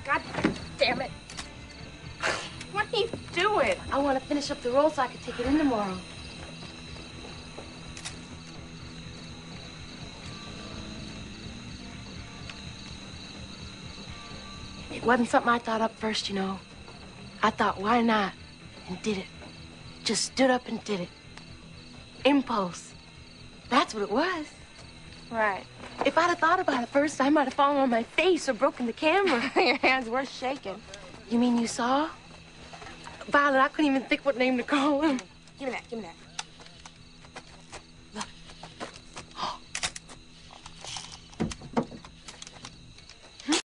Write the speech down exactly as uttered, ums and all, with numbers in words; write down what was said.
God damn it. What are you doing? I want to finish up the roll so I can take it in tomorrow. It wasn't something I thought up first, you know. I thought, why not? And did it. Just stood up and did it. Impulse. That's what it was. Right. If I'd have thought about it first, I might have fallen on my face or broken the camera. Your hands were shaking. You mean you saw? Violet, I couldn't even think what name to call him. Give me that, give me that.